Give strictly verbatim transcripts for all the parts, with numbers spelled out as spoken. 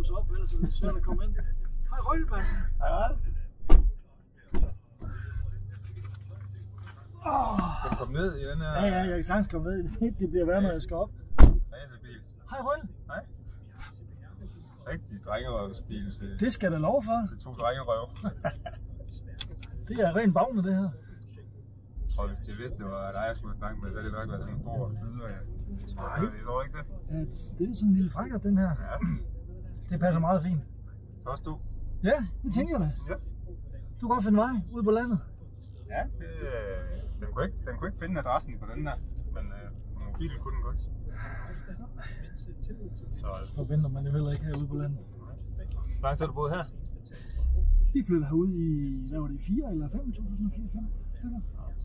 sig op, ellers er det svært at komme ind. Hej Røglemann. Hej. Oh. Kan du komme ned i den her? Ja, ja, jeg kan sagtens komme ned. Det bliver værd, når jeg skal op. Racerbil. Hej Røgle. Hej. Rigtig drengerøvsbil til, Det skal der lov for. til to drengerøv. Det er rent bagne, det her. Jeg tror, hvis de vidste, det var dig, jeg skulle snakke med, så ville det nok være sådan en stor flyder. Ja. Nej. Det tror ikke det? Ja, det er sådan en lille frækker, den her. Ja. Det passer meget fint. Så også du? Ja, det tænker jeg da. Ja. Du kan godt finde vej ude på landet. Ja, det, den, kunne ikke, den kunne ikke finde adressen på den der, men øh, på mobilen kunne den godt. Så Så venter man jo heller ikke herude på landet. hvor lang tid har du boet her? Vi flyttede herud i, hvad var det, fire eller fem, to tusind og fire, fem stykker.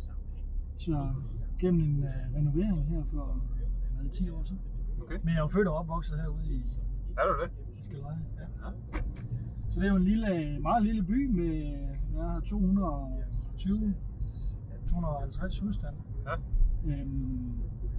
Så gennem en uh, renovering her for hvad, ti år siden. Okay. Men jeg er jo født og opvokset herude i Er du det? Skeleje. Ja. Ja. Så det er jo en lille, meget lille by med ja, to hundrede og tyve til to hundrede og halvtreds husstande. Ja. Øhm,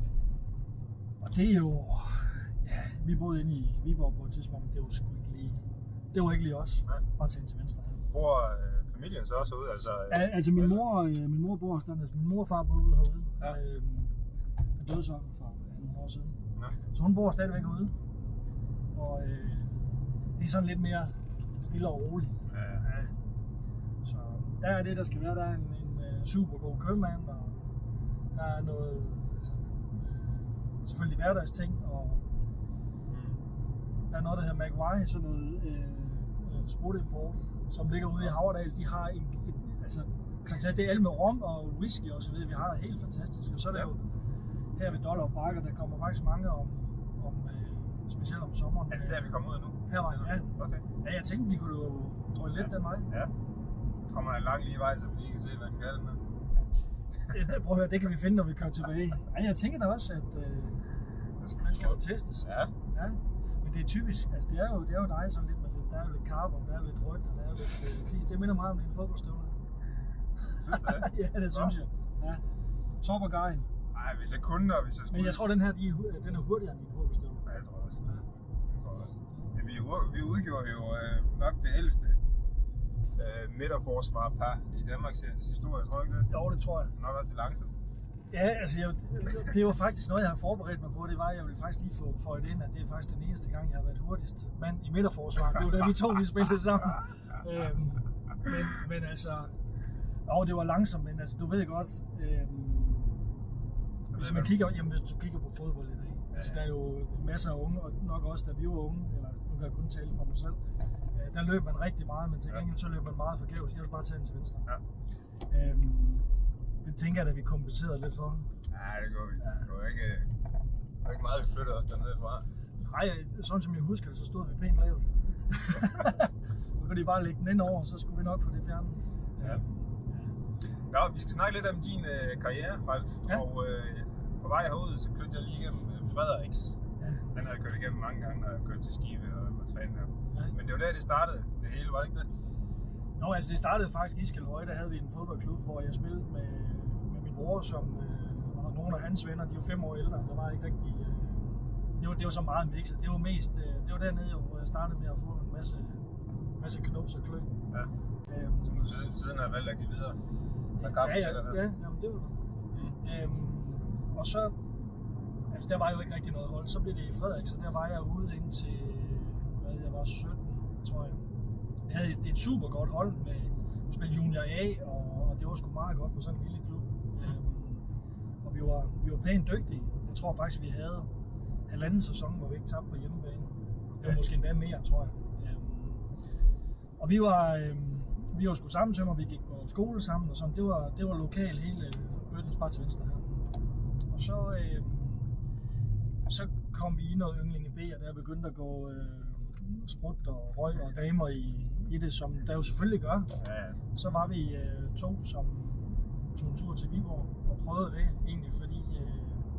og det er jo, ja, vi boede inde i Viborg på et tidspunkt, det var sgu ikke lige, det var ikke lige os, Nej. bare tage til venstre her. Bor øh, familien så også ude? Altså, øh, Al, altså min mor, øh, min mor bor hos altså min mor og far bor ude herude, Ja. øhm, den døde så for nogle år siden. Ja. Så hun bor stadigvæk ude, og øh, det er sådan lidt mere stille og roligt. Ja. Ja. Så der er det, der skal være. Der er en, en uh, super god købmand, og der er noget, altså, øh, selvfølgelig hverdagsting, og Mm. der er noget, der hedder McWhy, sådan noget øh, sprutimport, som ligger ude i Havredal. De har en, et, altså, fantastisk, det er alt med rom og whisky og så videre. Vi har det helt fantastisk. Og så er det Ja. jo her ved Dollar Bakker, der kommer faktisk mange om, om øh, specielt om sommeren. Er det der, vi kommer ud nu? Hervejen, ja. Okay. Ja, jeg tænkte, vi kunne jo drøje lidt den vej. Ja. Kommer en lang lige vej, så vi lige kan se, hvad den kan den her. Det, prøv at høre, det kan vi finde, når vi kører tilbage. Ja, jeg tænker da også, at øh, Det skal man skal da testes. Ja. Ja. Men det er typisk, altså det er jo, det er jo dig sådan lidt med lidt, der er jo lidt carbon, der er jo lidt rødt, og der er jo lidt øh, fis. Det minder meget om dine fodboldstøvler. Synes du det? Ja, det synes jeg. Ja. Top og gejen. Nej, hvis jeg kunne, og hvis jeg skulle... Men jeg tror, den her, de, er- den er hurtigere end dine fodboldstøvler. Ja, jeg tror også. Jeg tror også. Ja, vi, u- vi udgjorde jo øh, nok det ældste øh, midterforsvarpar i Danmarks historie, tror jeg ikke det? Jo, det tror jeg. Nok også det langsomt. Ja, altså jeg, det var faktisk noget, jeg har forberedt mig på. Det var, jeg ville faktisk lige få føjet ind, at det er faktisk den eneste gang, jeg har været hurtigst mand i midterforsvaret. Det var da vi to, vi spillede sammen. Øhm, men, men altså, jo, det var langsomt, men altså, du ved godt, øhm, hvis man kigger, jamen, hvis du kigger på fodbold i dag, ja. Altså, der er jo masser af unge, og nok også da vi var unge, eller nu kan jeg kun tale for mig selv, øh, der løb man rigtig meget, men til gengæld så løb man meget forgæves. Jeg vil bare tage den til venstre. Ja. Øhm, det tænker jeg, at vi kompenserede lidt for. Nej, det går vi. Det var ikke, det var ikke meget, vi flyttede os dernede fra. Nej, sådan som jeg husker det, så stod vi pænt lavt. Så kunne de bare lægge den ind over, så skulle vi nok få det fjernet. Ja. Nå, vi skal snakke lidt om din øh, karriere, Ralf. Ja. Og øh, på vej herud, så kørte jeg lige igennem øh, Frederiks. Ja. Den har jeg kørt igennem mange gange, når jeg har kørt til Skive og var trænet her. Ja. Men det var der, det startede. Det hele, var det ikke det? Nå, altså det startede faktisk i Skjelhøje, der havde vi en fodboldklub, hvor jeg spillede med, med min bror, som øh, og nogle af hans venner, de var fem år ældre. Der var ikke rigtig, øh, det, var, det var så meget mixet. Det var mest, øh, det var dernede, hvor jeg startede med at få en masse, masse knops og klø. Ja. Øhm, Som du siden, siden har valgt at give videre. Der er kaffe ja, til dig ja, der. ja, jamen det var det. Mm. Øhm, og så, altså der var jo ikke rigtig noget hold, så blev det i Frederik, så der var jeg ude indtil, hvad jeg var sytten, tror jeg. Jeg havde et, et super godt hold med, vi spillede Junior A, og, og det var sgu meget godt for sådan en lille klub. Øhm, og vi var, vi var pænt dygtige. Jeg tror faktisk, vi havde halvanden sæson, hvor vi ikke tabte på hjemmebane. Det var Ja. måske endda mere, tror jeg. Øhm, og vi var, øhm, vi var sgu sammen til mig, vi gik på skole sammen og sådan. Det var, det var lokal hele Bøttens bare til venstre her. Og så, øh, så kom vi i noget ynglinge B, og der begyndte at gå øh, sprut og røg og damer i, i det, som der jo selvfølgelig gør. Ja, ja. Så var vi øh, to, som tog en tur til Viborg og prøvede det, egentlig fordi øh,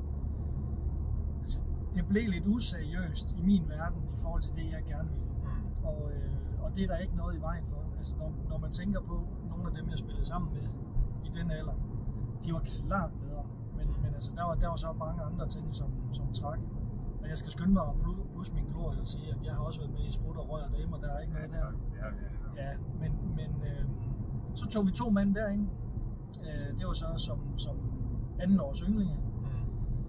altså, det blev lidt useriøst i min verden i forhold til det, jeg gerne ville. Mm. Og, øh, og det er der ikke noget i vejen for. Altså, når, når man tænker på nogle af dem, jeg spillede sammen med i den alder, de var klart bedre. Men, men altså, der, var, der var så mange andre ting, som, som træk. Og jeg skal skynde mig at pusse min glorie og sige, at jeg har også været med i Sprut og Røg og Damer, der er ikke noget der. Det har vi altså. Ja, men, men øh, så tog vi to mand derinde. Øh, det var så som, som anden års yndlinge. Mm.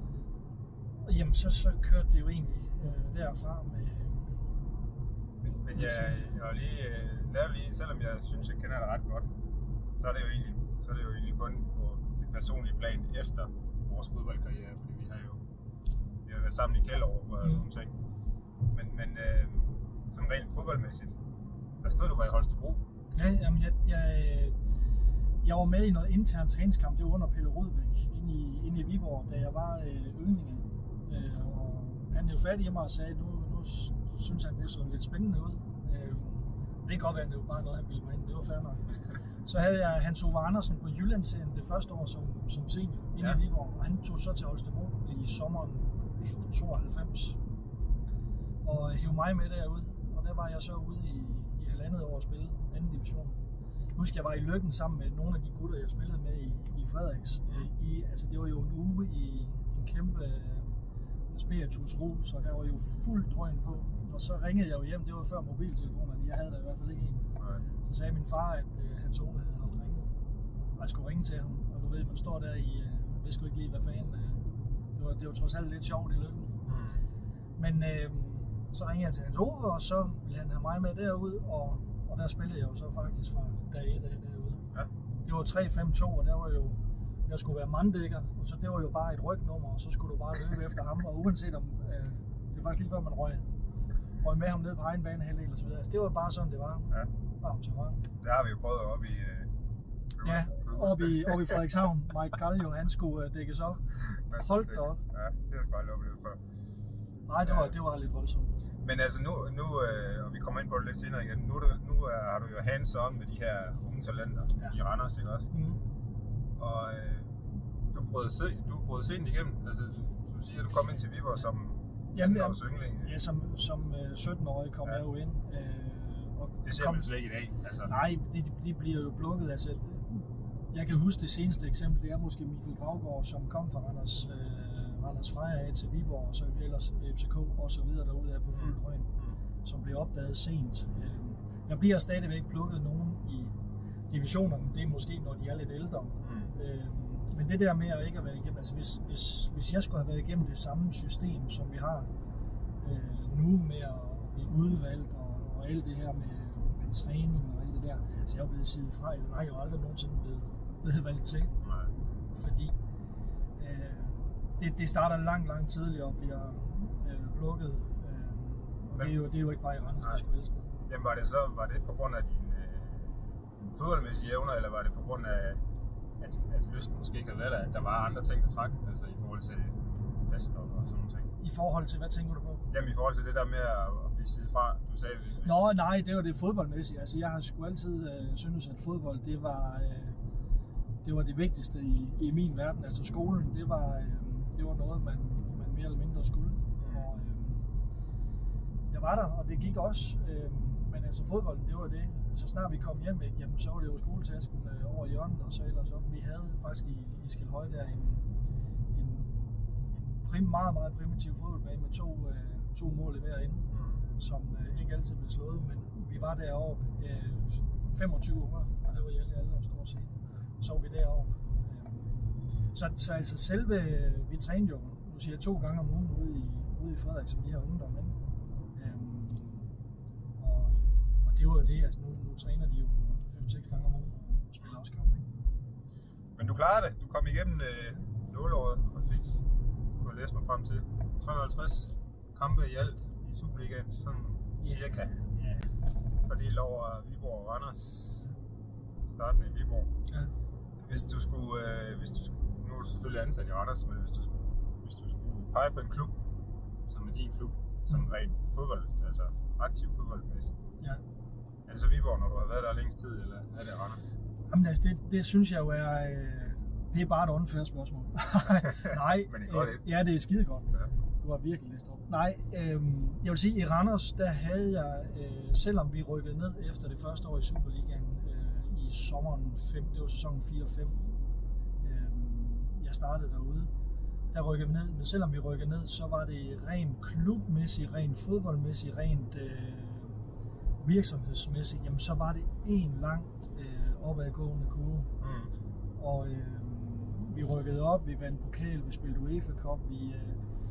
Og jamen, så, så kørte det jo egentlig øh, derfra med... Men, men jeg, jeg har lige øh, lavet lige, selvom jeg synes, jeg kender det ret godt, så er det jo egentlig, så er det jo egentlig kun på det personlige plan efter vores fodboldkarriere, fordi vi har jo vi har været sammen i Kjellerup og Mm. sådan nogle ting. Men, men øh, sådan rent fodboldmæssigt, der stod du bare i Holstebro. Ja, jamen, jeg, jeg, jeg var med i noget intern træningskamp, det var under Pelle Rudbæk, inde i, inde i Viborg, da jeg var øh, yndlinge. Øh, og han jo fat i mig og sagde, nu, nu synes han, det så lidt spændende ud. Øh, det kan godt være, at det var bare noget, han ville mig ind, det var fair nok. Så havde jeg Hans Ove Andersen på Jyllandsserien det første år som, som senior inde Ja. i Viborg, og han tog så til Holstebro i sommeren tooghalvfems og hævde mig med derud, og der var jeg så ude i, i halvandet år at spille anden division. Jeg husker, jeg var i Løkken sammen med nogle af de gutter, jeg spillede med i, i Frederiks. Mm. I, altså, det var jo en uge i en kæmpe spiritus rus, og der var jo fuld drøn på. Og så ringede jeg jo hjem, det var før mobiltelefonerne, jeg havde der i hvert fald ikke en. Nej. Så sagde min far, at øh, Hans Ove havde haft ringet, og jeg skulle ringe til ham. Og du ved, man står der i, øh, jeg vidste sgu ikke lige, hvad fanden. Øh, det, var, det var trods alt lidt sjovt i Løkken. Mm. Men øh, så ringede jeg til Hans Ove, og så ville han have mig med derud, og, og der spillede jeg jo så faktisk fra dag et af derude. Ja. Det var tre fem to, og der var jo, jeg skulle være manddækker, og så det var jo bare et rygnummer, og så skulle du bare løbe efter ham, og uanset om, øh, det var faktisk lige før man røg, røg med ham ned på egen banehalvdel og så videre. Altså, det var bare sådan, det var. Ja. Bare til højre. Det har vi jo prøvet oppe i... Øh, Ja, oppe i, oppe i Frederikshavn. Mike Gallio, han skulle uh, dækkes op. Hold da op. Ja, det har jeg bare aldrig oplevet før. Nej, det var, det var lidt voldsomt. Men altså nu, nu øh, og vi kommer ind på det lidt senere igen, nu, er du, nu er, har du jo hands-on med de her unge talenter Ja. i Randers, ikke også? Mm. Og øh, du brød se, du brød sent igennem, altså du, du siger, at du kom ind til Viborg som Jamen, anden års yndling. Ja, som, som uh, sytten-årig kom Ja. jeg jo ind. Øh, og Det ser kom, man slet ikke i dag. Altså. Nej, de, de bliver jo plukket. Altså, jeg kan huske det seneste eksempel, det er måske Michael Gravgaard, som kom fra Randers, øh, Randers Freja af til Viborg, og så ellers F C K og så videre derude af på fuld drøn, Mm. som blev opdaget sent. Øh, der bliver stadigvæk plukket nogen i divisionerne, det er måske når de er lidt ældre. Mm. Øh, men det der med at ikke at være igennem, altså hvis, hvis, hvis jeg skulle have været igennem det samme system, som vi har øh, nu med at blive udvalgt og, og alt det her med, med træning og alt det der, altså jeg er jo blevet siddet fra, eller nej, jeg er jo aldrig nogensinde blevet, blevet valgt til, Nej. fordi øh, det, det starter langt, langt tidligere og bliver øh, plukket, øh, og Men- det er, jo, det er jo ikke bare i Randers, Nej. der skulle helst. Jamen var det så, var det på grund af dine øh, fodboldmæssige evner, eller var det på grund af, at, at lysten måske ikke havde været der, at der var andre ting, der trak, altså i forhold til fester og sådan nogle ting? I forhold til, hvad tænker du på? Jamen i forhold til det der med at, at blive siddet fra, du sagde, hvis... Nå, nej, det var det fodboldmæssige. Altså, jeg har sgu altid øh, syntes, at fodbold, det var, øh, det var det vigtigste i, i min verden. Altså, skolen, det var, øh, det var noget, man, man mere eller mindre skulle. Og, øh, jeg var der, og det gik også. Øh, men altså, fodbolden, det var det. Så snart vi kom hjem, ikke, jamen, så var det jo skoletasken øh, over hjørnet, og så ellers op. Vi havde faktisk i, i Skelhøj der en, en, en prim, meget, meget primitiv fodboldbane med to, øh, to mål i hver ende, Mm. som øh, ikke altid blev slået, men vi var deroppe øh, femogtyve uger, og det var i alle aldre stort set. Så var vi deroppe. Øh, så, så altså selve, øh, vi trænede jo, nu siger jeg, to gange om ugen ude i, ude i Frederik, som de her ungdom, ikke? Øh, og, og det var jo det, altså nu, nu træner de jo fem seks gange om ugen og spiller også kamp, ikke? Men du klarede det. Du kom igennem øh, nåleåret og fik, kunne jeg læse mig frem til, tre hundrede og halvtreds kampe i alt i Superligaen, sådan cirka. Ja. Fordelt over Viborg og Randers. Starten i Viborg. Ja. Hvis du skulle, øh, hvis du skulle, nu er du selvfølgelig ansat i Randers, men hvis du skulle, hvis du skulle pege på en klub, som er din klub, som Mm. rent fodbold, altså aktiv fodboldmæssigt. Ja. Er det så Viborg, når du har været der længst tid, eller er det Randers? Jamen altså, det, det synes jeg jo er, øh, det er bare et unfair spørgsmål. Nej, Men det er godt, øh, ikke? ja, det er skide godt. Ja. Du har virkelig læst op. Nej, øh, jeg vil sige, i Randers, der havde jeg, øh, selvom vi rykkede ned efter det første år i Superligaen øh, i sommeren fem, det var sæsonen fire fem, øh, jeg startede derude, der rykkede vi ned. Men selvom vi rykkede ned, så var det rent klubmæssigt, rent fodboldmæssigt, rent øh, virksomhedsmæssigt, jamen så var det en lang øh, opadgående kurve. Mm. Og øh, vi rykkede op, vi vandt pokal, vi spillede UEFA Cup, vi, øh,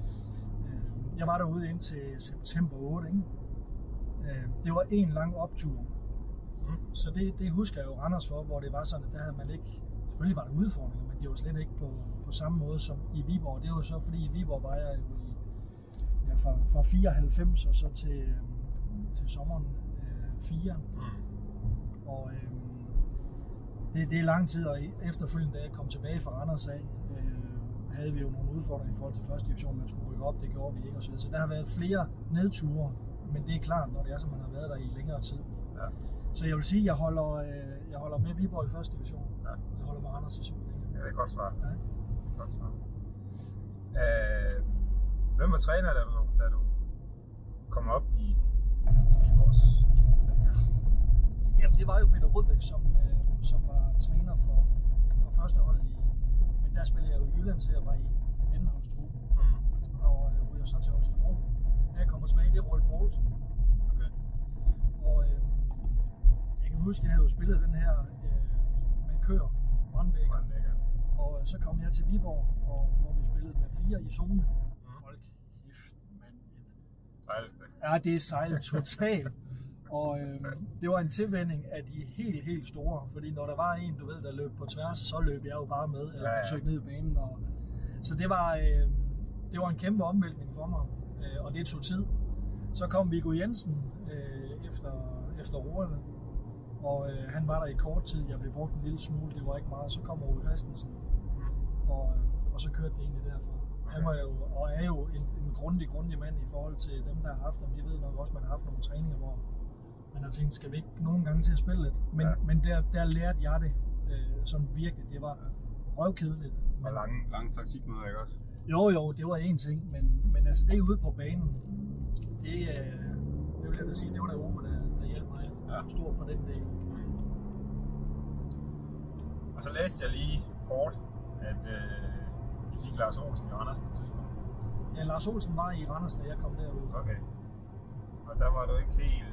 øh, jeg var derude indtil september otte, ikke? Øh, det var en lang optur. Mm. Så det, det husker jeg jo Randers for, hvor det var sådan, at der havde man ikke, selvfølgelig var der udfordringer, men det var slet ikke på, på samme måde som i Viborg. Det var så fordi i Viborg var jeg jo i, ja, fra, fra fireoghalvfems og så til, til sommeren øh, fire. Mm. Og øh, det, det er lang tid, og efterfølgende da jeg kom tilbage fra Randers af, øh, havde vi jo nogle udfordringer i forhold til første division, man skulle rykke op, det gjorde vi ikke og så videre. Så der har været flere nedture, men det er klart, når det er, som man har været der i længere tid. Ja. Så jeg vil sige, at jeg holder, øh, jeg holder med Viborg i første division. Ja. Jeg holder med Randers i Superligaen. Ja, det er et godt svar. Ja. Godt svar. Øh, hvem var træner, da du, da du kom op i Viborgs? Jamen, det var jo Peter Rødbæk, som, øh, som var træner for, for første hold i... Men der spillede jeg jo i Jylland, så jeg var i andenholdstruppen. Mm. Og øh, ryger så til Holstebro. Da jeg kommer tilbage, det er Roald Poulsen. Okay. Og øh, jeg kan huske, at jeg havde jo spillet den her øh, med Køer, Branddækker. Og øh, så kom jeg til Viborg, og, hvor vi spillede med fire i zone. Mm. Hold kæft, mand. Sejlet. Ja, det er sejlet totalt. Og øh, det var en tilvænning af de helt, helt store. Fordi når der var en, du ved, der løb på tværs, så løb jeg jo bare med, eller ja, ja. Søgte ned i banen. Og, så det var, øh, det var en kæmpe omvæltning for mig, øh, og det tog tid. Så kom Viggo Jensen øh, efter, efter Roald, og øh, han var der i kort tid. Jeg blev brugt en lille smule, det var ikke meget. Så kom Ove Christensen, og, øh, og så kørte det egentlig derfra. Han var jo, og er jo en, en grundig, grundig mand i forhold til dem, der har haft ham. De ved nok også, at man har haft nogle træninger, hvor man har tænkt, skal vi ikke nogle gange til at spille lidt? Men, ja. men der, der lærte jeg det øh, sådan virkelig. Det var røvkedeligt. Og lange, lange taktikmøder, ikke også? Jo, jo, det var en ting. Men, men altså det ude på banen, det, øh, det vil jeg da sige, det var der Ove, der, der hjalp mig ja. Stort på den del. Og så læste jeg lige kort, at øh, I fik Lars Olsen i Randers på et tidspunkt. Ja, Lars Olsen var i Randers, da jeg kom derud. Okay. Og der var du ikke helt...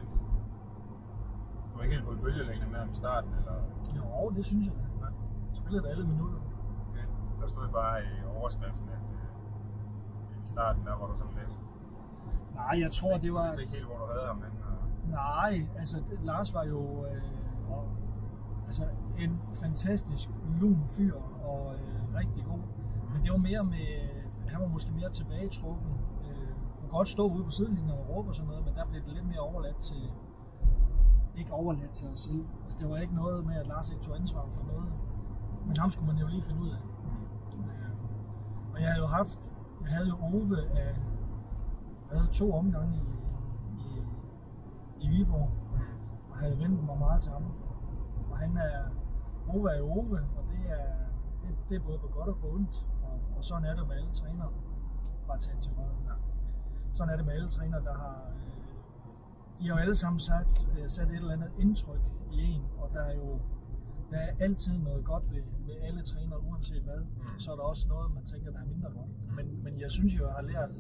Du var ikke helt på et bølgelængde med ham i starten, eller? Jo, det synes jeg da. Ja. Jeg spillede alle minutter. Okay. Der stod bare i overskriften, at øh, i starten der var du sådan lidt... Nej, jeg tror, det var... Jeg vidste ikke helt, hvor du havde ham, men... Og... Nej, altså det, Lars var jo øh, og, altså, en fantastisk lun fyr og øh, rigtig god. Mm. Men det var mere med... Han var måske mere tilbagetrukken. Øh, kunne godt stå ude på sidelinjen og råbe og sådan noget, men der blev det lidt mere overladt til... Ikke overladt til os selv. Altså, det var ikke noget med, at Lars ikke tog ansvar for noget. Men ham skulle man jo lige finde ud af. Mm. Øh, og jeg havde jo haft... Jeg havde jo Ove af... Jeg havde to omgange i, i, i Viborg. Mm. Og havde ventet mig meget til ham. Og han er... Ove er jo Ove, og det er, det, det er både på godt og på ondt. Og, og sådan er det med alle trænere. Bare tage til røven. Ja. Sådan er det med alle trænere, der har... De har jo alle sammen sat, sat et eller andet indtryk i en, og der er jo der er altid noget godt ved, ved alle trænere, uanset hvad. Mm. Så er der også noget, man tænker, der er mindre godt. Mm. Men, men jeg synes jo, jeg har lært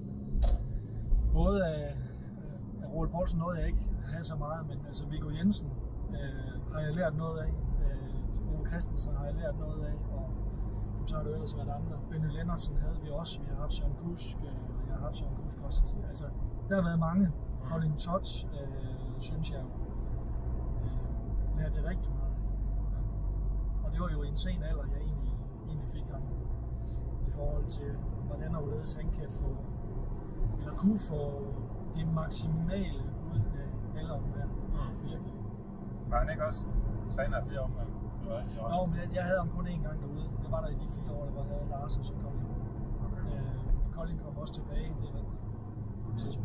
både af, af Roald Poulsen noget, jeg ikke har så meget, men altså Viggo Jensen øh, har jeg lært noget af. Øh, Ove Christensen har jeg lært noget af, og så har det ellers været andre. Benny Lennartsen havde vi også, vi har haft Søren Kusk, øh, jeg har haft Søren Kusk også. Altså, der har været mange. Colin Touch, øh, synes jeg, øh, lærte det rigtig meget. Og det var jo i en sen alder, jeg egentlig, egentlig fik ham i forhold til, hvordan og hvorledes han kan få, eller kunne få det maksimale ud af alle omgange. Mm. Virkelig. Var han ikke også træner af flere omgange? Jo, men jeg, jeg havde ham kun én gang derude. Det var der i de fire år, der var havde Lars og så Colin. Okay. Øh, Colin kom også tilbage, det er rigtigt. På tidspunkt.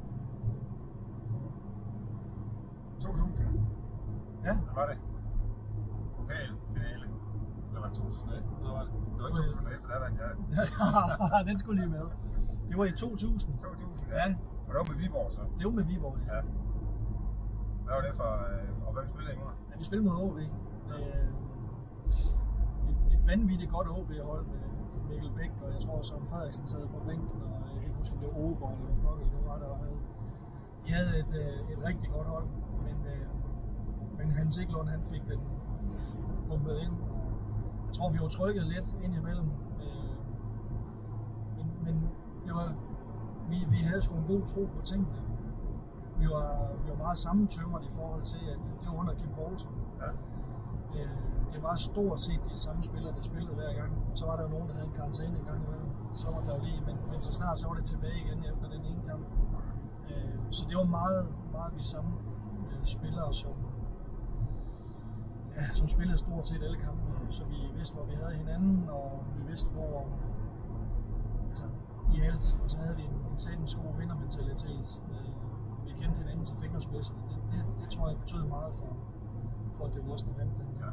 to tusind? Ja. Hvad var det? Pokalfinale? Eller var det to tusind og et? Hvad var det? Det var ikke to tusind og et, for der vandt jeg. Den skulle lige med. Det var i to tusind. to tusind, ja. ja. Og det var med Viborg så? Det var med Viborg, ja. ja. Hvad var det for... Øh, og hvem spillede I imod? Ja, vi spillede mod O B. Ja. Øh, et, et vanvittigt godt O B-hold med Mikkel Bæk, og jeg tror Søren Frederiksen sad på bænken, og jeg kan ikke huske, om det var Ogeborg eller Pokker, det var der, og havde, de havde et, øh, et rigtig godt hold, men, øh, men Hans Eklund, han fik den pumpet ind, og jeg tror, vi var trykket lidt ind imellem, øh, men, men det var, vi, vi havde sgu en god tro på tingene. Vi var, vi var meget sammentømret i forhold til, at det var under Kim Poulsen. Ja. Øh, det var stort set de samme spillere, der spillede hver gang. Så var der jo nogen, der havde en karantæne en gang imellem. Så var der jo lige, men, men så snart så var det tilbage igen efter den ene kamp. Øh, så det var meget, meget vi samme øh, spillere, som, ja, som spillede stort set alle kampe. Så vi vidste, hvor vi havde hinanden, og vi vidste, hvor altså, i alt. Og så havde vi en, en satans god vindermentalitet. Øh, vi kendte hinanden til fingerspidserne. Det, det, det tror jeg betød meget for, for at det var os, der vandt den. Ja.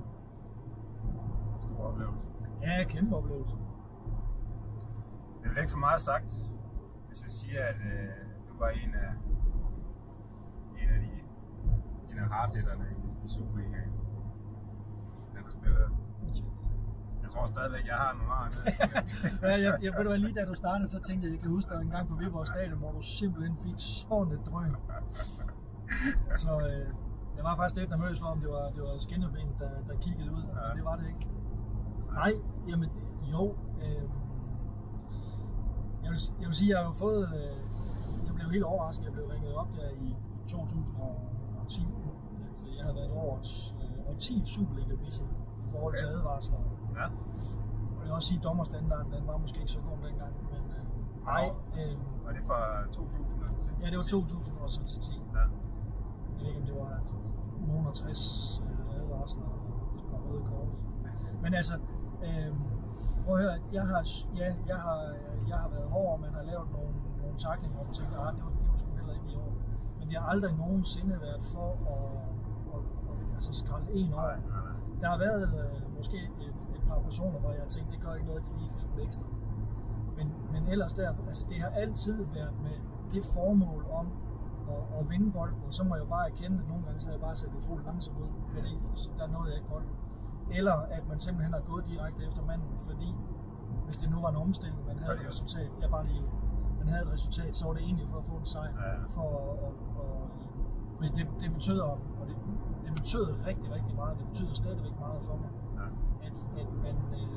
Stor oplevelse. Ja, kæmpe oplevelse. Det er vel ikke for meget sagt, hvis jeg siger, at øh, du var en af, en af de en af hardhitterne i, i Superligaen, da du spillede. Jeg tror stadigvæk, jeg har nogle andre. Ja, jeg, jeg ved du, lige da du startede, så tænkte jeg, jeg kan huske dig en gang på Viborg Stadion, hvor du simpelthen fik sådan et drøn. Så øh, jeg var faktisk lidt nervøs for, om det var, det var skinneben, der, der kiggede ud, ja. Men det var det ikke. Nej, jamen jo. Øh, jeg, vil, jeg vil sige, jeg har jo fået, øh, jeg blev helt overrasket, jeg blev ringet op der i to tusind og ti. Altså, jeg havde været årets, øh, år ti Superliga-bisse i forhold til advarsler. Ja. Jeg vil også sige, at dommerstandarden den var måske ikke så god dengang, men øh, nej. Øh, var det fra to tusind til? Ja, det var to tusind og så til ti. Ja. Jeg ved ikke, om det var nogen og tres øh, advarsler og et par røde kort. Men altså, øh, prøv at høre, jeg har, ja, jeg har, jeg har været hård, og man har lavet nogle, nogle taklinger, og tænkt, ah, det var, det var sgu heller ikke i år. Men det har aldrig nogensinde været for at, at, at, at altså skralde en over. Nej, nej, nej. Der har været øh, måske et, et par personer, hvor jeg tænkte, det gør ikke noget, at de lige fik en ekstra. Men, men ellers der, altså det har altid været med det formål om at, at vinde bolden, og så må jeg jo bare erkende, at nogle gange så har jeg bare set utroligt langsomt ud, fordi der nåede jeg ikke bolden. Eller at man simpelthen har gået direkte efter manden, fordi hvis det nu var en omstilling, man havde et resultat, ja bare lige, man havde et resultat, så var det egentlig for at få en sejr. Ja, ja. For at, at, at, fordi det, det betyder, og det, det betyder rigtig, rigtig meget, det betyder stadigvæk meget for mig, Ja. at, at man øh,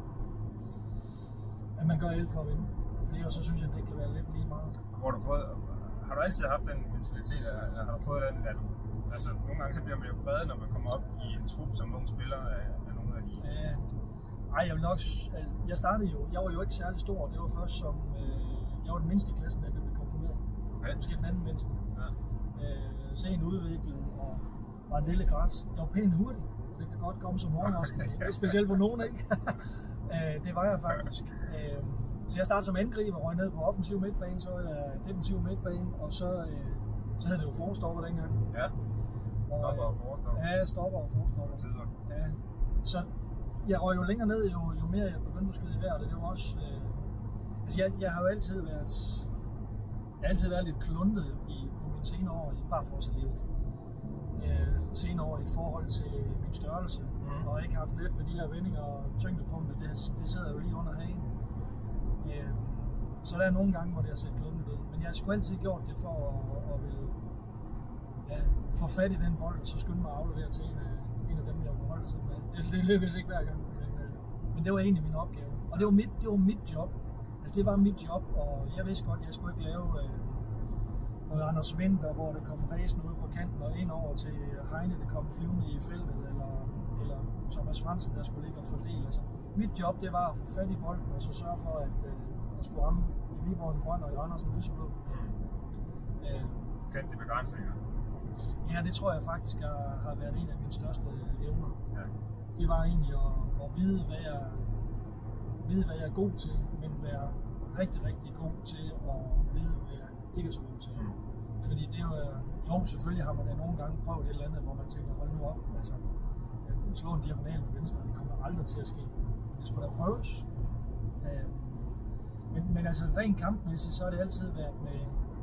at man gør alt for at vinde. Fordi og så synes jeg, at det kan være lidt lige meget. Hvor du fået, har du altid haft den mentalitet, eller, eller har du fået den, da du, altså nogle gange så bliver man jo præget, når man kommer op i en trup som ung spiller af, af nogle af de... Ja, ej, jeg vil nok, altså, jeg startede jo, jeg var jo ikke særlig stor, det var først som, øh, jeg var den mindste i klassen, da jeg blev konfirmeret. Okay. Måske den anden mindste. Ja. Øh, sent udviklet og var en lille græs. Jeg var pænt hurtig, det kan godt komme som overraskelse, specielt for nogen, ikke? øh, det var jeg faktisk. Øh, så jeg startede som angriber, røg ned på offensiv midtbane, så var jeg defensiv midtbane, og så, øh, så havde det jo forstopper dengang. Ja. Stopper og forstopper. Ja, stopper og forstopper. Tider. Ja. Så jeg røg jo længere ned, jo, jo mere jeg begyndte at skyde i vejret, og det var også... Øh, altså jeg, jeg har jo altid været... Jeg har altid været lidt kluntet i, på mine senere år, i bare forsatlivet. Øh, senere år i forhold til min størrelse, mm. og ikke haft let ved de her vendinger og tyngdepunkter, det, det sidder jo lige under hagen. Øh, så der er nogle gange, hvor det har set kluntet ud, men jeg har sgu altid gjort det for at, at ville, ja, få fat i den bold, og så skynde mig at aflevere til en af, en af dem, jeg kunne holde sig med. Det, det lykkedes ikke hver gang, men, øh, men det var egentlig min opgave. Og det var mit, det var mit job. Altså det var mit job, og jeg vidste godt, at jeg skulle ikke lave øh, noget Anders Vinter, hvor det kom ræsen ud på kanten og ind over til Heine, det kom flyvende i feltet, eller, eller Thomas Fransen, der skulle ligge og fordele. Altså, mit job, det var at få fat i bolden, og så sørge for, at øh, jeg skulle ramme i Viborg en grøn og i Randers en lyseblå. Mm. Øh, Kendte de begrænsninger? Ja, det tror jeg faktisk har, har været en af mine største evner. Ja. Det var egentlig at, at vide, hvad jeg, vide, hvad jeg er god til, men være rigtig, rigtig god til at vide, hvad jeg ikke er så god til. Mm. Fordi det er jo, jo, selvfølgelig har man da nogle gange prøvet et eller andet, hvor man tænker, hold nu op, altså, at slå en diagonal med venstre, det kommer aldrig til at ske. Det skulle da prøves. Øh, men, men altså, rent kampmæssigt, så har det altid været med,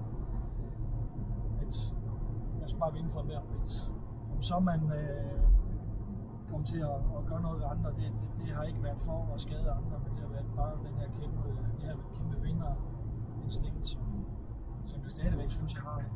at jeg skulle bare vinde for en mere pris. Om så man øh, kom til at, at gøre noget ved andre, det, det, det har ikke været for at skade andre, men det har bare den her kæmpe, det her kæmpe vinderinstinkt, som, som jeg stadigvæk synes, jeg har.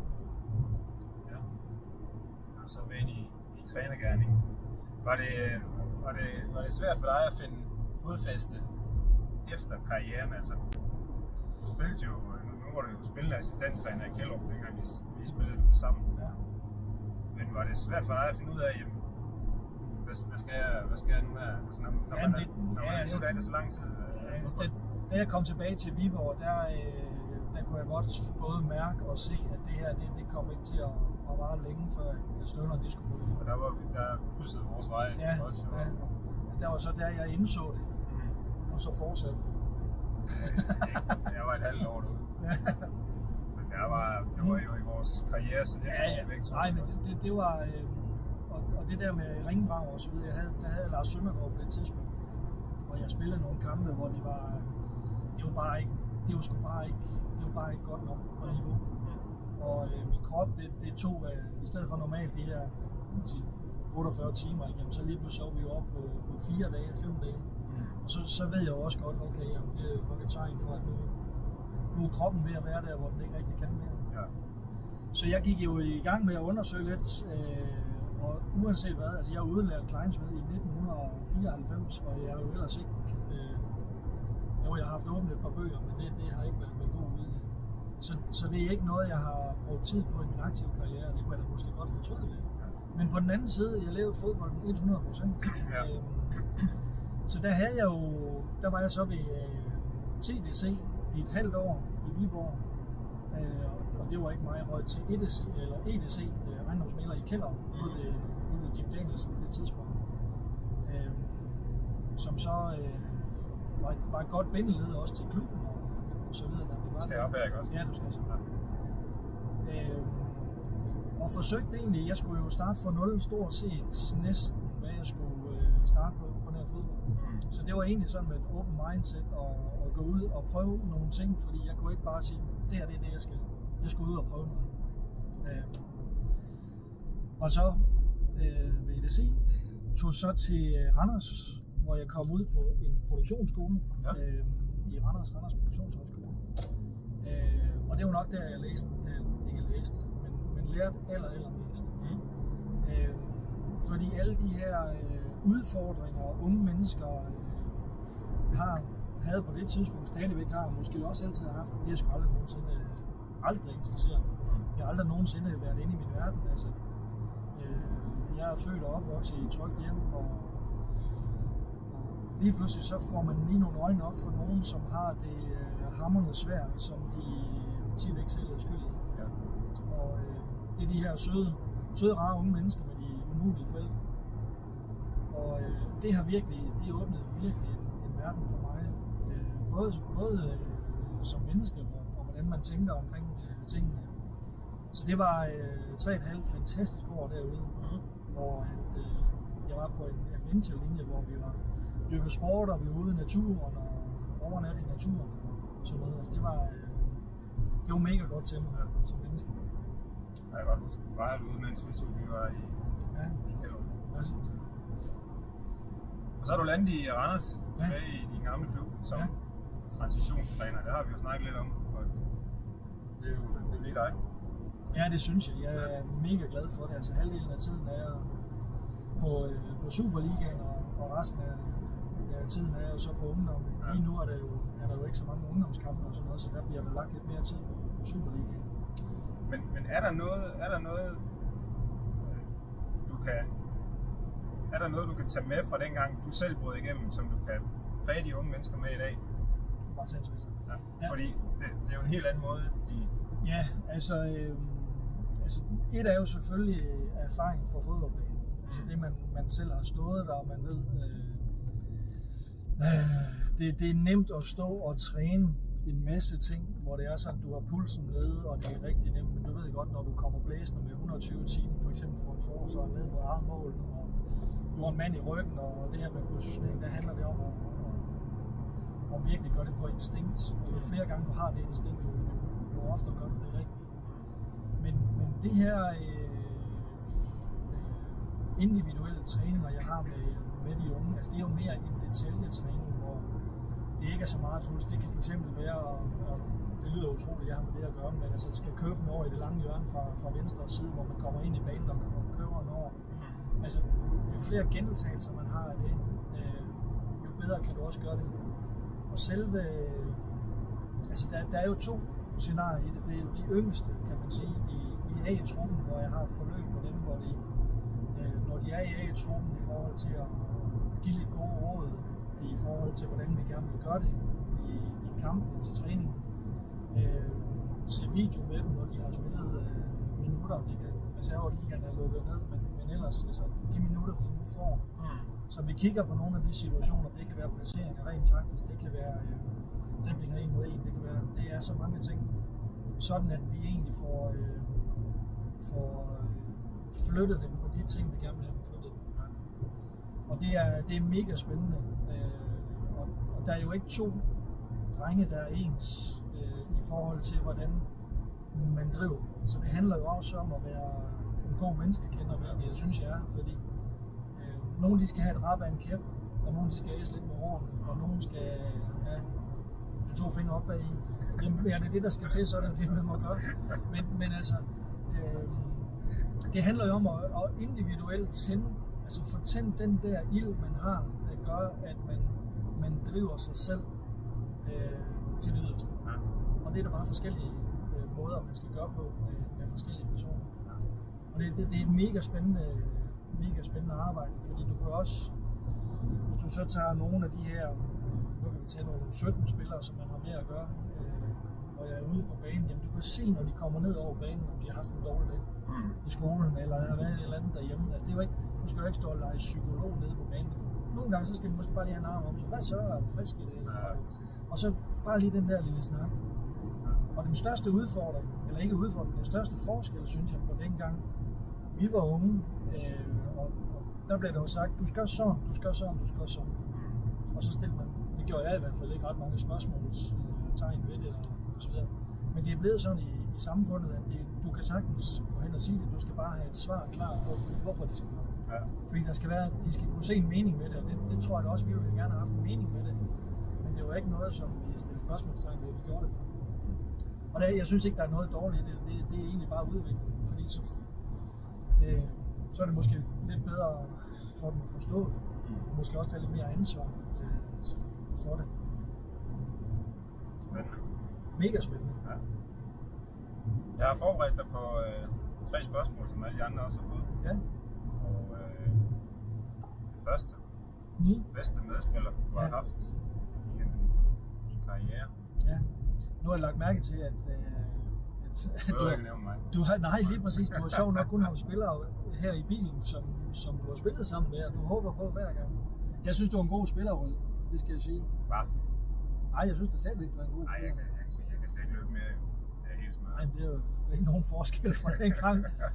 Ja. Du så med ind i, i trænergerningen. Var det, var, det, var det svært for dig at finde fodfæste efter karrieren? Altså, du spillede jo, nu, nu var du jo spillende assistenttræner i Kjellerup, dengang vi, vi spillede det sammen. Ja. Men var det svært for dig at finde ud af, jamen, hvad, hvad, skal, jeg, hvad skal jeg nu her? Altså, når, når Jamen, man, det, når man ja, er altså, ude af det så lang tid. Ja, altså, det, da jeg kom tilbage til Viborg, der, øh, der kunne jeg godt både mærke og se, at det her, det, det kom ikke til at, at vare længe, før støvlerne de skulle gå ud. Og der var der krydsede vores veje ja, også. Ja, altså, der var så der, jeg indså det, mm. og så fortsatte. jeg, jeg var et halvt år derude. Ja. Men der var, det var jo i vores karriere, så det ja, ja. Nej, men det, det var, øh, og, og det der med ringbrag og så videre, jeg havde, der havde Lars Søndergaard på det tidspunkt, hvor jeg spillede nogle kampe, hvor det var, det var bare ikke, det var sgu bare ikke, det var bare ikke godt nok på niveau. Og øh, min krop, det, det tog, øh, i stedet for normalt de her otteogfyrre timer igennem, så lige pludselig så vi jo op på, på fire dage, fem dage. Mm. Og så, så ved jeg jo også godt, okay, jamen, det er jo nok et tegn for, at nu, nu er kroppen ved at være der, hvor den ikke rigtig kan mere. Ja. Så jeg gik jo i gang med at undersøge lidt, øh, og uanset hvad, altså jeg er udlært Kleinsmed i nitten fireoghalvfems, og jeg har jo ellers ikke, øh, jo jeg har haft åbnet et par bøger, men det, det har ikke været med god vilje. Så, så det er ikke noget, jeg har brugt tid på i min aktive karriere, det kunne jeg da måske godt fortryde lidt. Men på den anden side, jeg levede fodbold hundrede procent. Ja. Øhm, så der havde jeg jo, der var jeg så ved øh, T D C i et halvt år i Viborg. Øh, og det var ikke mig, jeg røg til E D C, eller E D C, øh, ejendomsmægler i Kjellerup, mm. ude ved, ude ved Jim Danielsen på det tidspunkt. Øh, som så øh, var, et, var et godt bindeled også til klubben og, og så videre. Der var skal jeg op her, ikke også? Ja, du skal så. Ja. Øh, Og forsøgte egentlig, jeg skulle jo starte fra nul stort set næsten, hvad jeg skulle øh, starte på på den her fodbold. Mm. Så det var egentlig sådan med et open mindset at, at gå ud og prøve nogle ting, fordi jeg kunne ikke bare sige, det her det er det, jeg skal. Jeg skulle ud og prøve noget. Øh, og så øh, ved E D C tog så til Randers, hvor jeg kom ud på en produktionsskole ja. øh, i Randers, Randers Produktionshøjskole. Øh, og det var nok der, jeg læste, øh, ikke læste, lærte aller, aller mest. Mm. Øh, fordi alle de her øh, udfordringer, unge mennesker øh, har, havde på det tidspunkt stadigvæk har, måske også altid har haft, det har sgu aldrig nogensinde aldrig interesseret mig. Mm. Det har aldrig nogensinde været inde i min verden. Altså, øh, jeg er født og opvokset i et trygt hjem, og, og lige pludselig så får man lige nogle øjne op for nogen, som har det øh, hamrende svært, som de tit ikke selv er skyld i. Ja. Og, øh, det er de her søde, søde, rare unge mennesker med de umulige forældre. Og øh, det har virkelig, det åbnet virkelig en, en verden for mig. Øh, både både øh, som menneske og, og hvordan man tænker omkring øh, tingene. Så det var øh, tre og et halvt fantastisk år derude, mm. hvor at, øh, jeg var på en adventure-linje, hvor vi var dyrket sport, og vi var ude i naturen og overnatte i naturen og sådan noget. Altså det var, øh, det var mega godt til mig ja. Som menneske. Jeg kan godt huske, du var derude, mens vi to vi var i, ja. i Kjellerup på sin tid. Og så har du landet i Randers, tilbage ja. i din gamle klub, som ja. transitionstræner. Det har vi jo snakket lidt om, og det er jo, det er jo lige dig. Ja, det synes jeg. Jeg er mega glad for det. Altså halvdelen af tiden er jeg på, øh, på Superligaen, og, og resten af ja, tiden er jeg jo så på ungdom. Ja. Lige nu er der, jo, er der jo ikke så mange ungdomskampe og sådan noget, så der bliver der lagt lidt mere tid på, på Superligaen. Men, men er der noget, er der noget, du kan, er der noget, du kan tage med fra dengang, du selv brød igennem, som du kan præge de unge mennesker med i dag? Bare tage til ja. ja. Fordi det, det er jo en helt anden måde, de... Ja, altså, øh, altså et er jo selvfølgelig erfaring fra fodboldbanen. Mm. Altså det, man, man selv har stået der, og man ved, øh, øh, det, det er nemt at stå og træne en masse ting, hvor det er sådan, du har pulsen nede, og det er rigtig nemt, men du ved godt, når du kommer blæsende med hundrede og tyve timer, for eksempel for en forsvar ned mod eget mål, og du har en mand i ryggen, og det her med positionering, der handler det om at, at, at virkelig gøre det på instinkt. Og jo flere gange du har det instinkt, jo, jo oftere gør du det rigtigt. Men, men det her øh, individuelle træninger, jeg har med, med de unge, altså det er jo mere en detaljetræning, hvor det ikke er så meget trus. Det kan fx være, og, og det lyder utroligt, jeg har med det at gøre, men altså skal købe den over i det lange hjørne fra, fra venstre side, hvor man kommer ind i banen og, og køber den over. Mm. Altså, jo flere gentagelser man har af det, øh, jo bedre kan du også gøre det. Og selve, altså der, der er jo to scenarier i det. Det er jo de yngste, kan man sige, i, i A-truppen, hvor jeg har et forløb med dem, hvor de, øh, når de er i A-truppen i forhold til at give lidt gode råd, i forhold til hvordan vi gerne vil gøre det i, i kampen til træning. Øh, se video med dem, når de har spillet øh, minutter. De kan, altså jeg var lige gerne lukket ned, men, men ellers, altså de minutter, de nu får. Mm. Så vi kigger på nogle af de situationer. Det kan være placeringer rent taktisk, det kan være øh, driblinger en mod en, det kan være, det er så mange ting. Sådan at vi egentlig får, øh, får øh, flyttet dem på de ting, vi gerne vil have dem flyttet. Ja. Og det er, det er mega spændende. Øh, og, og der er jo ikke to drenge, der er ens i forhold til, hvordan man driver. Så det handler jo også om at være en god menneskekender, det synes jeg er, fordi øh, nogle de skal have et rap af en kæp, og nogle de skal æse lidt med hårene, og nogle skal have de to fingre op bag i. Jamen, ja, det er det, der skal til, så er det jo det, man må gøre. Men, men altså, øh, det handler jo om at, at individuelt tænde, altså få tændt den der ild, man har, der gør, at man, man driver sig selv øh, til det yderste. Og det er der bare forskellige øh, måder, man skal gøre på med, med forskellige personer. Og det, det, det er et mega spændende, mega spændende arbejde, fordi du kan også, hvis du så tager nogle af de her, nu kan vi tage nogle sytten spillere, som man har med at gøre, øh, hvor jeg er ude på banen, jamen du kan se, når de kommer ned over banen, om de har haft en dårlig dag mm. i skolen, eller der har været et eller andet derhjemme. Altså, det er jo ikke, du skal jo ikke stå og lege psykolog nede på banen. Nogle gange så skal du måske bare lige have en arm om sig. Hvad så? Er du frisk i det? Ja, og så bare lige den der lille snak. Og den største udfordring, eller ikke udfordring, den største forskel, synes jeg, på dengang vi var unge, øh, og, og der blev der jo sagt, du skal sådan, du skal sådan, du skal sådan. Og så stillede man, det gjorde jeg i hvert fald ikke ret mange spørgsmålstegn ved det, og så videre. Men det er blevet sådan i, i samfundet, at det, du kan sagtens gå hen og sige det, du skal bare have et svar klar på, hvorfor det skal gøre. Ja. Fordi der skal være, de skal kunne se en mening med det, og det, det tror jeg da også, vi ville gerne have haft en mening med det. Men det var ikke noget, som vi stillede spørgsmålstegn ved, vi gjorde det. Og der, jeg synes ikke, der er noget dårligt i det. Det, det er egentlig bare udvikling, fordi så, øh, så er det måske lidt bedre for dem at forstå det. Mm. Måske også tage lidt mere ansvar øh, for det. Spændende. Mega spændende. Ja. Jeg har forberedt dig på øh, tre spørgsmål, som alle de andre også har fået. Ja. Og øh, det første, mm. bedste medspiller, du ja. har haft i en, din karriere. Ja. Nu har jeg lagt mærke til, at, øh, at, at du, ikke nævne mig. du har, nej, lige præcis, du har sjovt nok kun haft spillere her i bilen, som, som du har spillet sammen med, og du håber på hver gang. Jeg synes, du er en god spiller, Rød. Det skal jeg sige. Hvad? Nej, jeg synes da selv ikke, du er en god nej, spiller. Nej, jeg, jeg, jeg, jeg kan slet ikke løbe mere. Det er helt smadret. Nej, det er jo ikke nogen forskel fra den gang.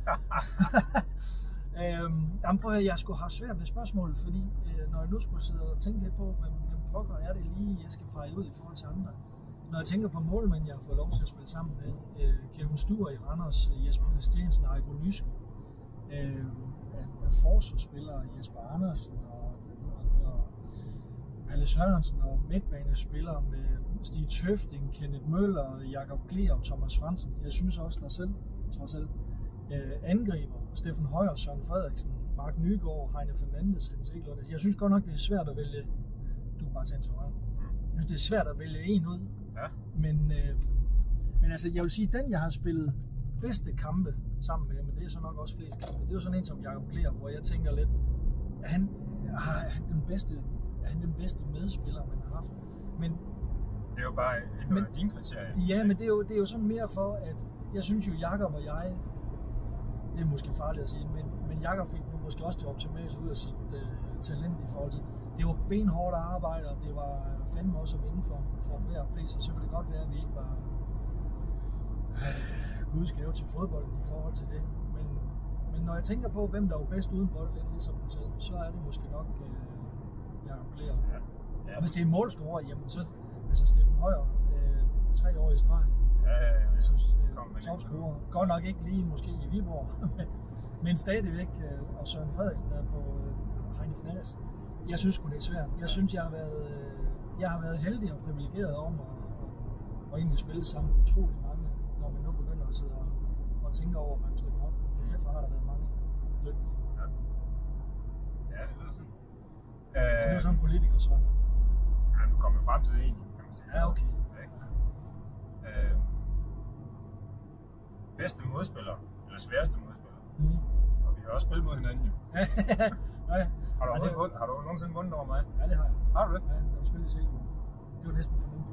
øhm, jamen, prøv at høre, jeg skulle have svært ved spørgsmålet, fordi øh, når jeg nu skulle sidde og tænke lidt på, hvem, hvem pokker er det lige, jeg skal pege ud i forhold til andre. Når jeg tænker på målmænd, jeg har fået lov til at spille sammen med, øh, Kevin Stur i Randers, Jesper Christiansen og Ejko Lyske, øh, af forsvarsspillere Jesper Andersen og, og, og Palle Sørensen og midtbanespillere med Stig Tøfting, Kenneth Møller, Jakob Gleer og Thomas Fransen. Jeg synes også der selv, trods alt, øh, angriber Steffen Højer, Søren Frederiksen, Mark Nygaard, Heine Fernandes. Jeg synes godt nok, det er svært at vælge. Du kan bare tage en til højre. Jeg synes, det er svært at vælge en ud. Ja. Men, øh, men altså, jeg vil sige, den jeg har spillet bedste kampe sammen med, men det er så nok også flest kampe. Det er jo sådan en som Jakob Gleer, hvor jeg tænker lidt, er han, er han den bedste, er han den bedste medspiller, man har haft? Men det er jo bare et af dine kriterier. Ja, men det er, jo, det er jo sådan mere for, at jeg synes jo, Jakob og jeg, det er måske farligt at sige, men, men Jakob fik nu måske også det optimale ud af sit uh, talent i forhold til. Det var benhårdt arbejde, og det var fandme også at vinde for, for hver pris, og så kunne det godt være, at vi ikke var øh, gudsgave til fodbolden i forhold til det. Men, men når jeg tænker på, hvem der var bedst uden bold, lidt ligesom mig selv, så er det måske nok øh, Jakob Gleer. Ja. Ja. Og hvis det er målscorer, jamen så altså Steffen Højer, øh, tre år i streg. Ja, ja, ja. Altså, øh, topscorer. Godt nok ikke lige måske i Viborg, men, men stadigvæk. Øh, og Søren Frederiksen der på øh, Heine Fernandes. Jeg synes sgu det er svært. Jeg synes, jeg har været, øh, jeg har været heldig og privilegeret om at, at, at egentlig spille sammen med utrolig mange, når man nu begynder at sidde og, og tænke over, at man stemmer op. Derfor har der været mange dygtige. Ja, ja det lyder sådan. Så det er sådan en politiker svar. Ja, nu kommer vi frem til det egentlig, kan man sige. Ja, okay. Ja. Øh, bedste modspiller, eller sværeste modspiller. Mm. Og vi har også spillet mod hinanden jo. Ja, ja. Har du, Ja, det- vundet, har du nogensinde vundet over mig? Ja, det har jeg. Har du det? Ja, jeg har spillet i Silkeborg. Det var næsten for nemt.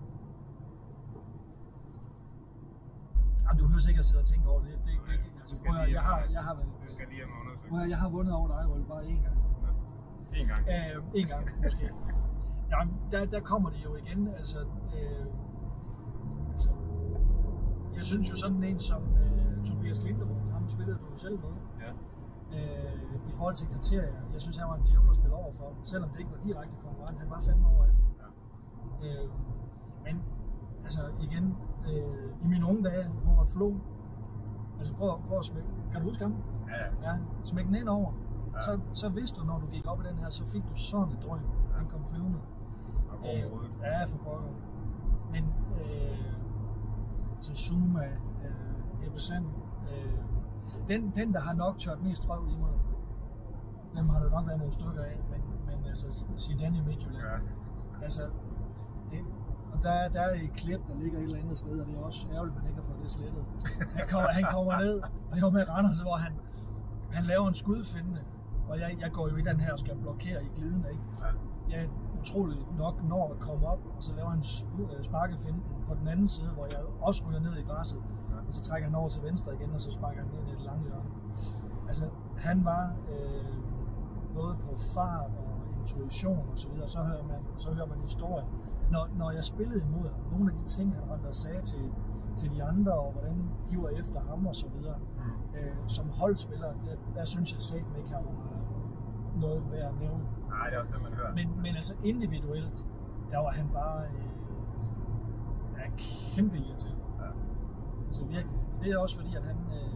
Jamen, du behøver ikke at sidde og tænke over det. det, det, det altså, skal prøv at, lige jeg, har, hjem- jeg har været, Det skal jeg lige have undersøgt. prøv at, jeg har vundet over dig, Rolle, bare én gang. En gang. Øh, en gang, måske. Jamen, der, der kommer det jo igen. Altså, øh, altså, jeg synes jo sådan en som øh, Tobias Linderoth, ham spillede du jo selv med. Ja. Øh, I forhold til kriterier. Jeg synes, han var en djævel at spille over for, selvom det ikke var direkte konkurrent. Han var fandme overalt. Ja. Øh, men altså igen, øh, i mine unge dage, Howard Flo, altså prøv, prøv at smække, kan du huske ham? Ja, ja. Ja, smæk den ind over. Ja. Så, så vidste du, når du gik op i den her, så fik du sådan et drøm. Han kom flyvende. Og overhovedet. Ja, for pokker. Men øh, altså Zuma, øh, Ebbe Sand, øh, den, den, der har nok tørt mest røv i mig, dem har der nok været nogle stykker af, men, men altså Zidane i Midtjylland. Ja. Altså, det, og der, der er et klip, der ligger et eller andet sted, og det er også ærgerligt, at man ikke har fået det slettet. Han kommer, han kommer ned, og det var med Randers, hvor han, han laver en skudfinde, og jeg, jeg går jo i den her og skal blokere i gliden, ikke? Ja. Jeg utroligt nok når at komme op, og så laver han sparkefinden på den anden side, hvor jeg også ryger ned i græsset, Ja. og så trækker han over til venstre igen, og så sparker han ned i det lange hjørne. Altså, han var øh, både på fart og intuition og så videre, så hører man, så hører man historier. Når, når jeg spillede imod ham, nogle af de ting, han rendte og sagde til, til de andre, og hvordan de var efter ham og så videre, Mm. øh, som holdspiller, der, der synes jeg sæt ikke, han var noget værd at nævne. Nej, det er også det, man hører. Men, men altså individuelt, der var han bare øh, ja, kæmpe irriterende. Ja. Altså virkelig. Det er også fordi, at han... Øh,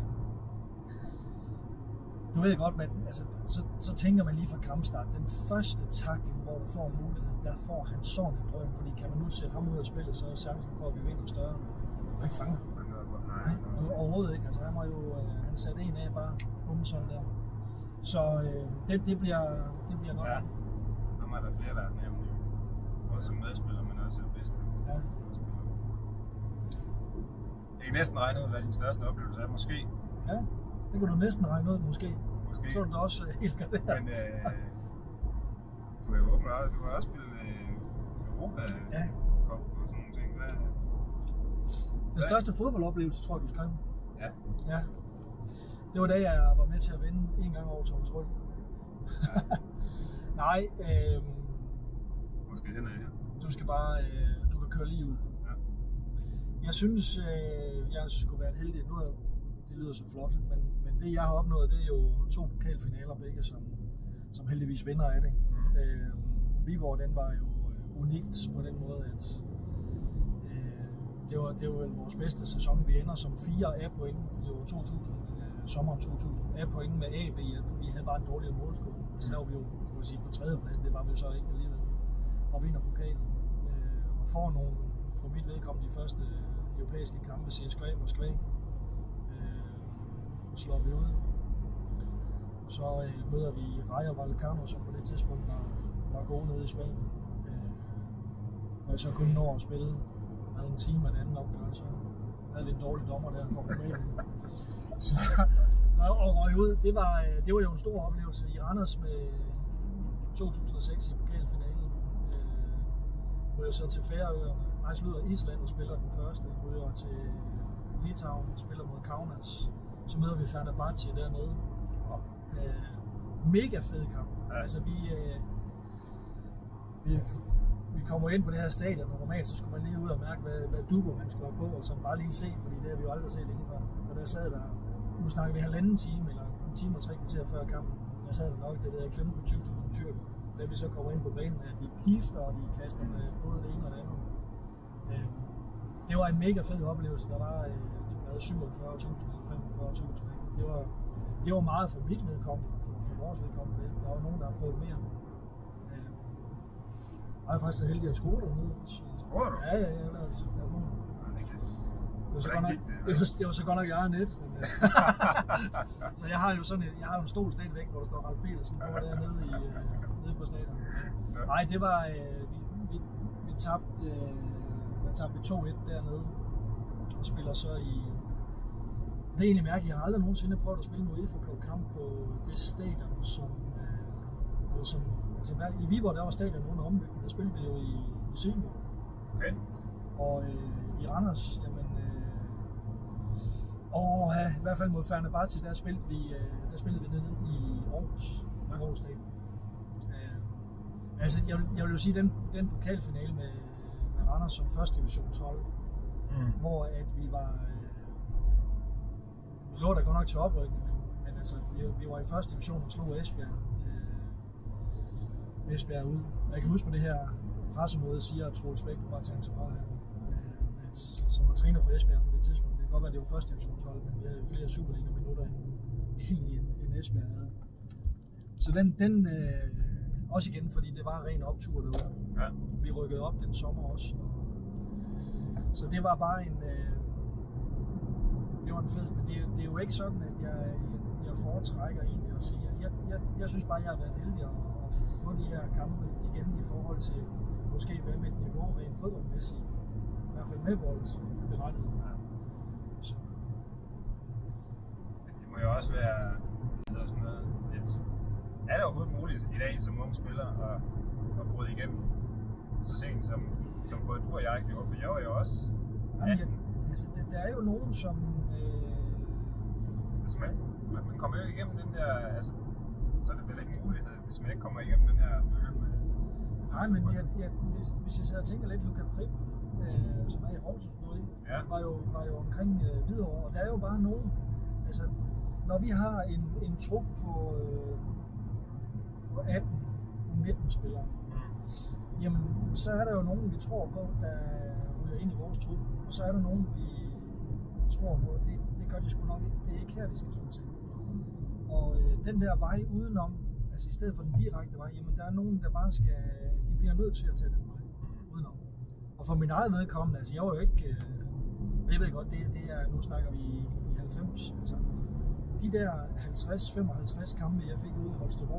nu ved jeg godt, men altså, så, så tænker man lige fra kampstart, den første tackling, hvor du får muligheden, der får han sådan en drøm, fordi kan man nu sætte ham ud af spillet, så er chancen for, at vi vinder større. Og ikke fange. Men noget godt. Nej, Nej, noget. overhovedet ikke. Altså, han var jo, øh, han satte en af bare, bum sådan der. Så øh, det, det bliver, det bliver nok. Ja. Ham er der flere, der har nævnt. Både som medspiller, men også som bedste. Ja. Jeg kan næsten regne ud, hvad din største oplevelse er. Måske. Ja, det kunne du næsten regne ud, måske. Måske. Så er du da også øh, helt garderet. Men øh, du er jo åben og du har også spillet øh, Europa Ja. Cup og sådan nogle ting. Hvad? Den største fodboldoplevelse, tror jeg, du skrev. Ja. Ja. Det var da jeg var med til at vinde en gang over Thomas Rød. Ja. Nej, øh, Måske hen af her. du skal bare, øh, du kan køre lige ud. Ja. Jeg synes, øh, jeg skulle være heldig. Nu er, det lyder så flot, men, men det jeg har opnået, det er jo to pokalfinaler begge, som, som heldigvis vinder af det. Mhm. Øh, Viborg, den var jo øh, unikt på den måde, at øh, det var, det var vel vores bedste sæson. Vi ender som fire af point i år to tusind, øh, sommeren to tusind, af point med A B. Vi havde bare en dårligere målscore. Så der var vi jo, kan man sige, på tredjepladsen. Det var vi jo så ikke alligevel. Og vinder pokalen. Øh, og får nogle, for mit vedkommende, de første europæiske kampe, C S K A Moskva. Øh, slår vi ud. Så øh, møder vi Rayo Vallecano, som på det tidspunkt var, var gode nede i Spanien. Øh, og jeg så kun når at spille med en time af den anden opgør, så havde vi en dårlig dommer der for Rumænien. Så og røg ud, det var, øh, det var jo en stor oplevelse i Randers med to tusind og seks i pokalfinalen. Øh, ryger så til Færøerne, nej, slutter Island og spiller den første, ryger til Litauen, spiller mod Kaunas. Så møder vi Fenerbahce dernede. Og, øh, mega fed kamp. Ja. Altså vi, øh, vi, vi kommer ind på det her stadion, og normalt så skulle man lige ud og mærke, hvad, hvad duber man skulle have på, og så bare lige se, fordi det har vi jo aldrig set indenfor. Og der sad der, nu snakker vi halvanden time, eller en time og tre kvarter før kampen. Der sad der nok, det ved jeg ikke, femten til tyve tusind tyrker. Da vi så kommer ind på banen, at de pifter, og de kaster med både det ene og det andet. Øh, det var en mega fed oplevelse. Der var øh, syvogfyrre tusind eller femogfyrre tusind. Det var, det var meget for mit vedkommende, for, for vores vedkommende. Der var nogen, der har prøvet mere. Øh, Jeg er faktisk så heldig at score dernede. Scorer du? Ja, ja, ja. Der, der, der, der. Det var, så godt nok, det, det, var, det var så godt nok eget net. Men, uh, så jeg har jo sådan en, jeg har jo en stol stadigvæk, hvor der står Ralf Petersen på dernede, i, uh, nede på stadion. Nej, det var, uh, vi, vi, vi tabte, uh, vi tabte to et dernede, og spiller så i, det er egentlig mærkeligt, jeg har aldrig nogensinde prøvet at spille en UEFA Cup-kamp på det stadion, som, uh, som altså, i Viborg, der var stadion under ombygning, der spillede vi jo i, i Silkeborg. Okay. Og uh, i Randers, jamen, og ja, i hvert fald mod Fenerbahce, der spillede vi, der spillede vi nede i Aarhus, ja. Aarhus Stadion. Øh, altså, jeg vil, jeg vil jo sige, den, den pokalfinale med, med Randers som første divisionshold, mm. hvor at vi var, øh, vi lå der godt nok til oprykning, men, men altså, vi, vi var i første division og slog Esbjerg, øh, Esbjerg ud. Jeg kan huske på det her pressemøde, siger Troels Bæk, bare tage en til højre, øh, som var træner for Esbjerg på det tidspunkt. Det kan godt være, det var første divisionshold, men vi havde flere Superliga-minutter end, end, end Esbjerg havde. Så den, den øh, også igen, fordi det var ren optur derude. Ja. Vi rykkede op den sommer også. Og, så det var bare en, øh, det var en fed, men det, det er jo ikke sådan, at jeg, jeg, jeg foretrækker egentlig at sige, at jeg, jeg, jeg synes bare, at jeg har været heldig at, at få de her kampe igen i forhold til måske være med et niveau rent fodboldmæssigt, i hvert fald med vores berettighed. Så. Men det må jo også være eller sådan noget, lidt. Er det overhovedet muligt i dag som ung spiller at, at bryde igennem så sent som, som både du og jeg gjorde, for jeg var jo også atten. Altså, det, der er jo nogen, som... Øh... Altså, man, man, man kommer jo ikke igennem den der... Altså, så er det vel ikke en mulighed, hvis man ikke kommer igennem den her mølle med... Nej, men jeg, jeg, hvis, hvis jeg sidder og tænker lidt, Luka Prip, øh, som er i Aarhus, ja. var, jo, var jo omkring øh, Hvidovre, og der er jo bare nogen... Altså, når vi har en, en trup på, øh, på atten nitten spillere, mm. jamen, så er der jo nogen, vi tror på, der ryger ind i vores trup, og så er der nogen, vi tror på, det, det gør de sgu nok ikke. Det er ikke her, de skal slå til. Og øh, den der vej udenom, altså i stedet for den direkte vej, jamen der er nogen, der bare skal, de bliver nødt til at tage den vej udenom. Og for min eget vedkommende, altså jeg var jo ikke, øh, jeg ved godt, det, det er, nu snakker vi i, i halvfems, altså de der halvtreds femoghalvtreds kampe, jeg fik ude i Holstebro,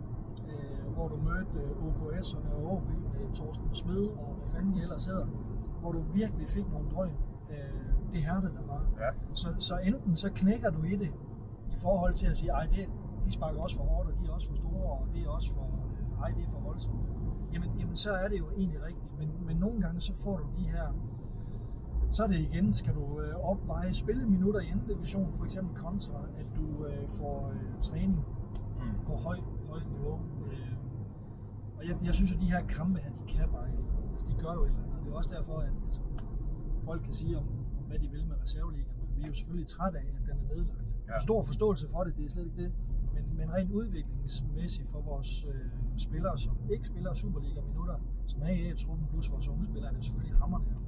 øh, hvor du mødte øh, O K S og Nørre Åby med Torsten Smed og hvad fanden de ellers hedder, hvor du virkelig fik nogle drøm, øh, det hærde der var. Ja. Så, så enten så knækker du i det, i forhold til at sige, ej, det, de sparker også for hårdt, og de er også for store, og det er også for, øh, ej, det er for voldsomt. Jamen, jamen, så er det jo egentlig rigtigt, men, men nogle gange så får du de her, så er det igen, skal du øh, opveje spilleminutter i anden division, for eksempel kontra, at du øh, får øh, træning mm. på høj, højt niveau. Øh, og jeg, jeg synes jo, at de her kampe her, de kan bare, altså, de gør jo et eller andet. Det er også derfor, at altså, folk kan sige om, om, hvad de vil med reserveligaen, men vi er jo selvfølgelig træt af, at den er nedlagt. Ja. Stor forståelse for det, det er slet ikke det, men, men rent udviklingsmæssigt for vores øh, spillere, som ikke spiller Superliga-minutter, som er i A-truppen, plus vores unge spillere, er det selvfølgelig hammerne her.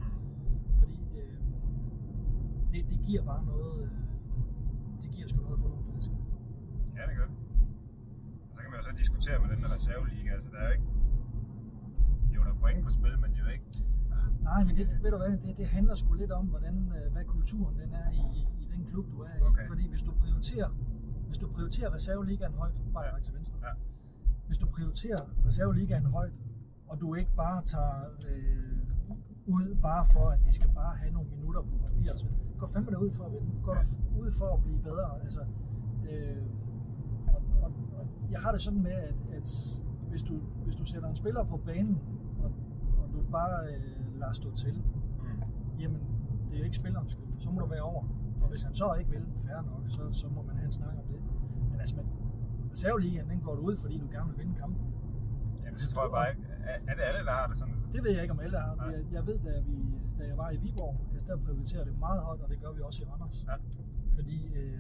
Fordi øh, det, det giver bare noget, øh, det giver sgu noget for nogle danskere. Ja, det gør det. Og så kan man jo så diskutere med den der reserveliga, altså der er jo ikke, jo der er point på spil, men det er jo ikke... Nej, men det, ved du hvad, det, det handler sgu lidt om, hvordan, hvad kulturen den er i, i den klub, du er i. Okay. Fordi hvis du prioriterer, hvis du prioriterer reserveligaen højt, bare ja. til venstre. Ja. Hvis du prioriterer reserveligaen højt, og du ikke bare tager øh, ud bare for, at vi skal bare have nogle minutter på papir, så går fandme derud for at vinde. Går der ud for at blive bedre. Altså, øh, og, og, og jeg har det sådan med, at, at hvis, du, hvis du sætter en spiller på banen, og, og du bare øh, lader stå til, mm. jamen det er jo ikke spillerens skyld. Så må du være over. Og hvis han så ikke vil, fair nok, så, så må man have en snak om det. Men altså, men reserveligaen, den går du ud, fordi du gerne vil vinde kampen. Jamen det tror jeg bare ikke. Er det alle, der har det sådan? Det ved jeg ikke, om alle har. Jeg, jeg ved, da, vi, da jeg var i Viborg, altså, der prioriterer det meget højt, og det gør vi også i Randers. Ja. Fordi øh,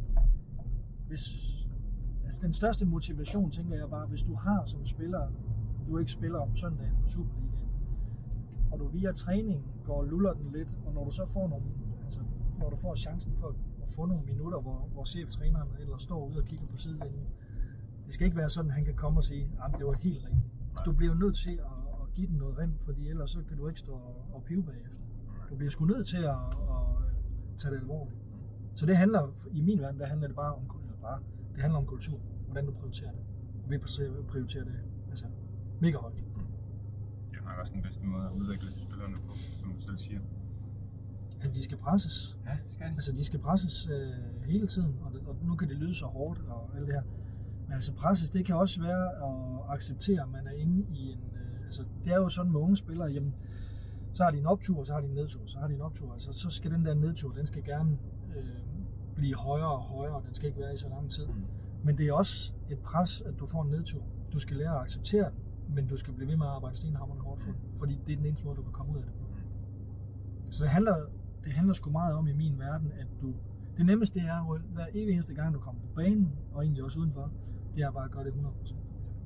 hvis, altså, den største motivation, tænker jeg bare, hvis du har som spiller, du ikke spiller om søndagen på Superligaen, og du via træning går og luller den lidt, og når du så får nogle, altså, når du får chancen for at få nogle minutter, hvor, hvor cheftræneren eller står ude og kigger på sidelinjen, det skal ikke være sådan, at han kan komme og sige, at det var helt rigtigt. Du bliver nødt til at, give den noget rem, fordi ellers så kan du ikke stå og, og pive bagefter. Du bliver sgu nødt til at, at, at tage det alvorligt. Så det handler, i min verden, der handler det bare om, bare, det handler om kultur, hvordan du prioriterer det. Og vi prioriterer det altså, mega højt. Det er nok også den bedste måde at udvikle spillerne på, som du selv siger. Ja, de skal presses. Ja, det skal de. Altså, de skal presses øh, hele tiden, og, det, og nu kan det lyde så hårdt og alt det her. Men altså, presses, det kan også være at acceptere, at man er inde i en... Øh, altså, det er jo sådan med unge spillere, jamen, så har de en optur, og så har de en nedtur, så har de en optur. Altså, så skal den der nedtur, den skal gerne øh, blive højere og højere, og den skal ikke være i så lang tid. Mm. Men det er også et pres, at du får en nedtur. Du skal lære at acceptere den, men du skal blive ved med at arbejde stenhamrende hårdt for den, fordi det er den eneste måde, du kan komme ud af det på. Så det handler, det handler sgu meget om i min verden, at du... Det nemmeste det er, at hver evig eneste gang, du kommer på banen, og egentlig også udenfor, det er bare at gøre det hundrede procent.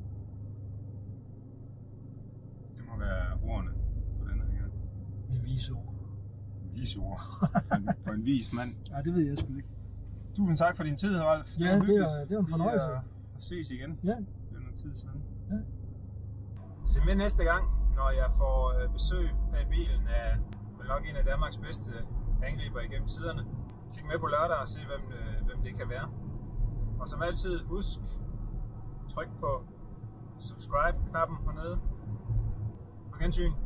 Det må være ordene for den her gang. Med vise ord. Vise ord. For en, for en vis mand. Ja, det ved jeg sgu ikke. Tusind tak for din tid, Rolf. Ja, det var, det var en fornøjelse. Vi ses igen. Ja. Det er noget tid siden. Ja. Se med næste gang, når jeg får besøg her i bilen af vel nok en af Danmarks bedste angriber igennem tiderne. Kig med på lørdag og se, hvem, hvem det kan være. Og som altid, husk, tryk på subscribe-knappen hernede. På gensyn.